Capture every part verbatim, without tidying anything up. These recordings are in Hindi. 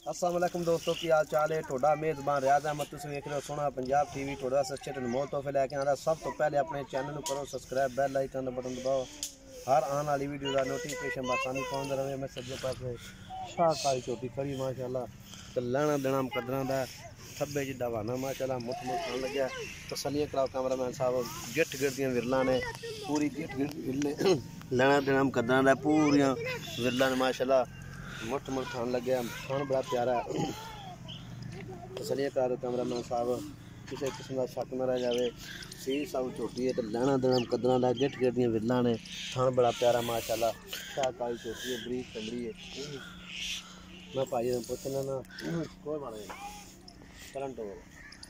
अस्सलाम वालेकुम दोस्तों, की हाल चाल है। थोड़ा मेज़बान रियाज अहमद, तुम देख रहे हो सोना पंजाब टीवी। थोड़ा सा अच्छे अनमोल तोहफे लैके आना। सब तो पहले अपने चैनल को करो सब्सक्राइब, बेल आइकन का बटन दबाओ, हर आने वाली वीडियो का नोटिफिकेशन बासानी पहुँचता रहे। मैं सज्जे पासे शाह काली चोटी खड़ी माशाल्लाह, तो लैना देना कदर का थब्बे जिदा बहाना माशाल्लाह, मुठ मुठ खान लग्या। तसलियां कराओ कैमरामैन साहब, गिट गिट दियां विरला ने, पूरी गिट गिट विरले लैना देना कदर का पूरियां विरला ने माशाल्लाह, मुठ मुठ खान लग्या। खान बड़ा प्यारा है। तसलियां करा दो कैमरामैन साहब, किसी किस्म का शक न रह जाए। सी सब झोटी है तो लैना देना कदर का गिट गिट दियां विरला ने, खान बड़ा प्यारा माशाल्लाह। शाह काली चोटी है, बरीक चमड़ी है। मैं भाई ने पूछना ना कोई मारे करंट हो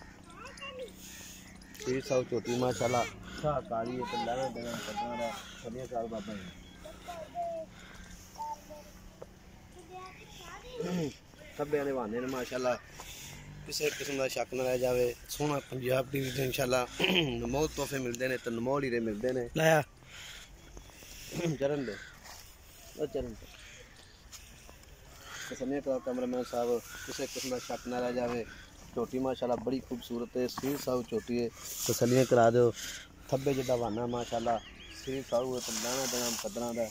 सी सब चोटी माशाल्लाह, शाह काली है तो लैना देना कदर का। तसलियां करा बाबा थब्बे ने बहाने ने माशाल्लाह, किसी किस्म का शक न रह जाए। सोना पंजाब टीवी से इंशाल्लाह नमोल तोहफे मिलते हैं, तो नमोल हीरे मिलते हैं। लाया चरण दे चरण तसलियां करो कैमरामैन साहब, किसी किस्म का शक न रह जाए। चोटी माशाल्लाह बड़ी खूबसूरत है, सीर साहू चोटी है। तसलियां करा दो, थब्बे जिदा बहाना माशाल्लाह, सीर साहू है तो लैना देना कदर का।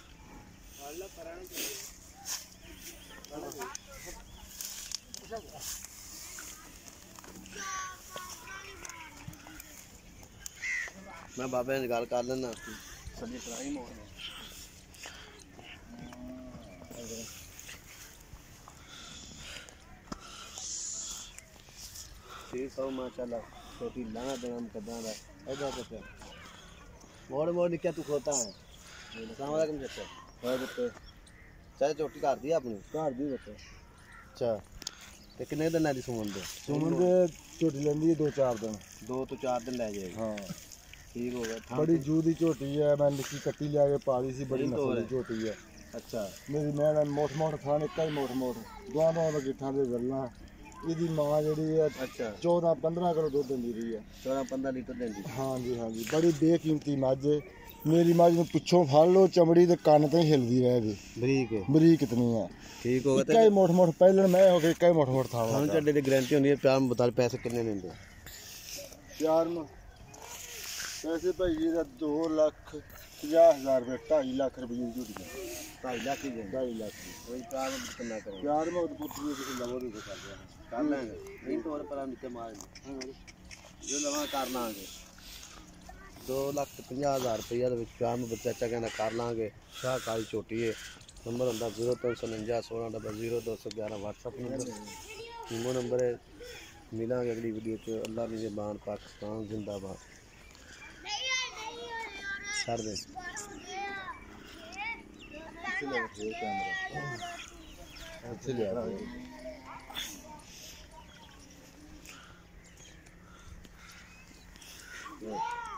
मैं बाबे ने गल कर लेना सभी तरह ही मोड़ सी सौ माशाल्लाह, छोटी लाना देना कदा का। इधर कुछ मोड़ मोड़ निकल तू खोता है। अस्सलाम वालेकुम चाचा। है बच्चे चाहे चोटी कर दी अपनी घर दी बच्चे। अच्छा तो कितने दिन लै सुमन दे? सुमन दे झोटी लेंदी है दो चार दिन। दो तो चार दिन लै जाएगी। हाँ ठीक हो गया। बड़ी जू दी झोटी है, मैं निक्की कट्टी लिया के पाली सी, बड़ी नस्ल दी झोटी है। अच्छा मेरी मैं मोट मोट खान एक ही मोट मोट दोआं दोआं का गिट्ठा दे गल्ला। इसकी माँ जी है अच्छा चौदह पंद्रह किलो दुध दी रही है। चौदह पंद्रह लीटर देंगी। हाँ जी हाँ जी, बड़ी बेकीमती मझ है। मेरी मझ में पिछों फड़ लो, चमड़ी तो कन तो हिलदी रहेगी। बरीक है बरीक कितनी है। ठीक हो गया। कई मोट मोट पहले मैं हो गई, कई मोट मोट था। हम चड्डे की गारंटी होती है। प्यार में बता पैसे कितने देंगे? प्यार में पैसे भाई जी दो लख पचास हज़ार रुपये, ढाई लख रुपये की झोटी है। ढाई लाख ही देंगे। ढाई लख वही प्यार में कितना करेंगे? प्यार में पुत्री किसी लवो भी कर रहे हैं, कर लेंगे। नहीं तो और पर निकल मार जो लवा कर लाँगे। दो लख पचास हज़ार रुपया प्यार में बच्चा अच्छा कहना कर लाँगे। शाह काली चोटी है। नंबर होंगे जीरो तीन सौ उनंजा सोलह डबल जीरो दो सौ ग्यारह व्हाट्सअप नंबर ईमो नंबर है। मिलेंगे अगली वीडियो च। अल्लाह की ज़बान, पाकिस्तान जिंदाबाद। छड़ दे कैमरा